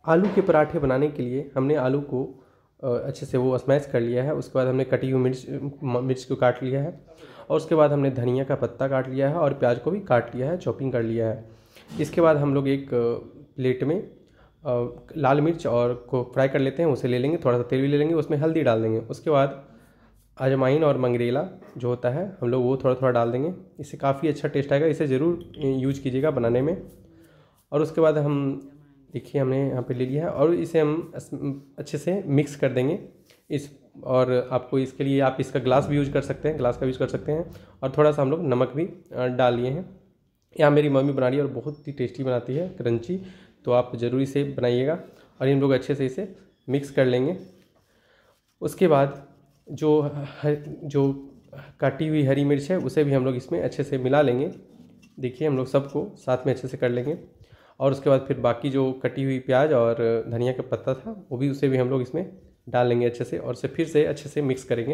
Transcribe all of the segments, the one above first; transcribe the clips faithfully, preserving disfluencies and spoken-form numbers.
आलू के पराठे बनाने के लिए हमने आलू को अच्छे से वो स्मैश कर लिया है। उसके बाद हमने कटी हुई मिर्च मिर्च को काट लिया है और उसके बाद हमने धनिया का पत्ता काट लिया है और प्याज को भी काट लिया है, चॉपिंग कर लिया है। इसके बाद हम लोग एक प्लेट में लाल मिर्च और को फ्राई कर लेते हैं, उसे ले लेंगे, थोड़ा सा तेल भी ले लेंगे, उसमें हल्दी डाल देंगे। उसके बाद अजवाइन और मंगरेला जो होता है हम लोग वो थोड़ा थोड़ा डाल देंगे, इससे काफ़ी अच्छा टेस्ट आएगा, इसे ज़रूर यूज कीजिएगा बनाने में। और उसके बाद हम देखिए हमने यहाँ पे ले लिया है और इसे हम अच्छे से मिक्स कर देंगे इस। और आपको इसके लिए आप इसका ग्लास भी यूज कर सकते हैं, ग्लास का यूज़ कर सकते हैं। और थोड़ा सा हम लोग नमक भी डाल लिए हैं। यहाँ मेरी मम्मी बना रही है और बहुत ही टेस्टी बनाती है, क्रंची, तो आप ज़रूर इसे बनाइएगा। और इन लोग अच्छे से इसे मिक्स कर लेंगे। उसके बाद जो हर जो काटी हुई हरी मिर्च है उसे भी हम लोग इसमें अच्छे से मिला लेंगे। देखिए हम लोग सबको साथ में अच्छे से कर लेंगे। और उसके बाद फिर बाकी जो कटी हुई प्याज और धनिया का पत्ता था वो भी उसे भी हम लोग इसमें डाल लेंगे अच्छे से, और उसे फिर से अच्छे से मिक्स करेंगे,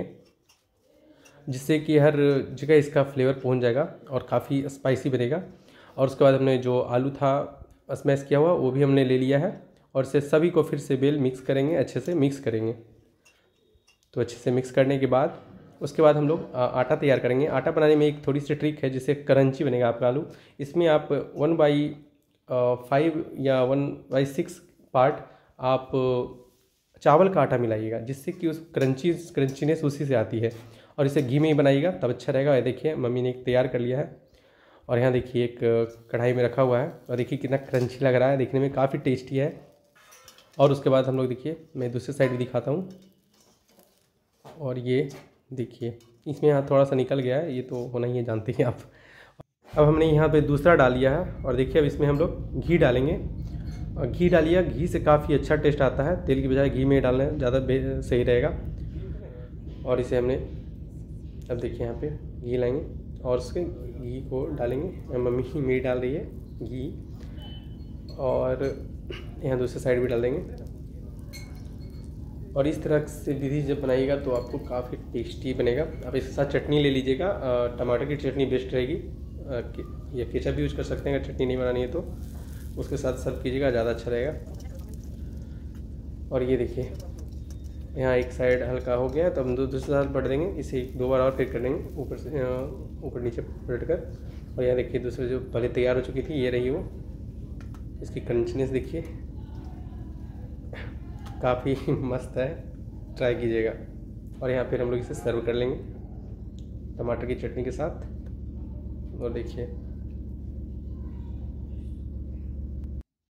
जिससे कि हर जगह इसका फ्लेवर पहुंच जाएगा और काफ़ी स्पाइसी बनेगा। और उसके बाद हमने जो आलू था स्मैश किया हुआ वो भी हमने ले लिया है और इसे सभी को फिर से बेल मिक्स करेंगे, अच्छे से मिक्स करेंगे। तो अच्छे से मिक्स करने के बाद उसके बाद हम लोग आटा तैयार करेंगे। आटा बनाने में एक थोड़ी सी ट्रिक है जिससे क्रंची बनेगा आपका आलू। इसमें आप वन बाई फाइव या वन बाई सिक्स पार्ट आप चावल का आटा मिलाइएगा, जिससे कि उस क्रंची क्रंचीनेस उसी से आती है। और इसे घी में ही बनाइएगा तब अच्छा रहेगा। ये देखिए मम्मी ने एक तैयार कर लिया है और यहाँ देखिए एक कढ़ाई में रखा हुआ है और देखिए कितना क्रंची लग रहा है, देखने में काफ़ी टेस्टी है। और उसके बाद हम लोग देखिए मैं दूसरी साइड भी दिखाता हूँ। और ये देखिए इसमें यहाँ थोड़ा सा निकल गया है, ये तो होना ही है, जानते हैं आप। अब हमने यहाँ पे दूसरा डाल लिया है और देखिए अब इसमें हम लोग घी डालेंगे। और घी डालिए, घी से काफ़ी अच्छा टेस्ट आता है, तेल की बजाय घी में डालना ज़्यादा सही रहेगा। और इसे हमने अब देखिए यहाँ पे घी लाएंगे और उसके घी को डालेंगे। मम्मी मेरी डाल रही है घी, और यहाँ दूसरी साइड भी डाल देंगे। और इस तरह से विधि जब बनाइएगा तो आपको काफ़ी टेस्टी बनेगा। आप इसके साथ चटनी ले लीजिएगा, टमाटर की चटनी बेस्ट रहेगी, या केचप भी यूज कर सकते हैं अगर चटनी नहीं बनानी है तो उसके साथ सर्व कीजिएगा, ज़्यादा अच्छा रहेगा। और ये देखिए यहाँ एक साइड हल्का हो गया तो हम दूसरे साइड पलट देंगे, इसे दो बार और फिर कर देंगे ऊपर से ऊपर नीचे पलट कर। और यहाँ देखिए दूसरे जो पहले तैयार हो चुकी थी ये रही वो, इसकी क्रंचनेस देखिए काफ़ी मस्त है, ट्राई कीजिएगा। और यहाँ फिर हम लोग इसे सर्व कर लेंगे टमाटर की चटनी के साथ। और देखिए